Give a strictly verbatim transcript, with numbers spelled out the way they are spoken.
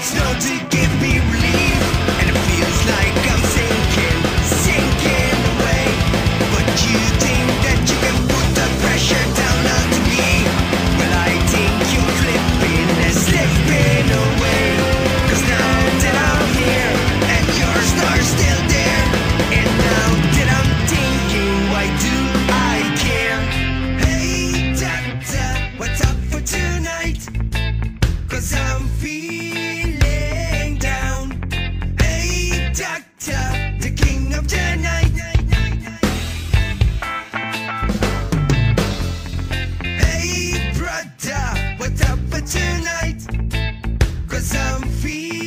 snow to give me relief, and it feels like I'm sinking, sinking away. But you think that you can put the pressure down onto me? Well, I think you're flipping and slipping away. Cause now that I'm here and your star's still there, and now that I'm thinking, why do I care? Hey doctor, what's up for tonight? Cause I'm feeling down. Hey doctor, the king of the night. Hey brother, what's up for tonight? Cause I'm feeling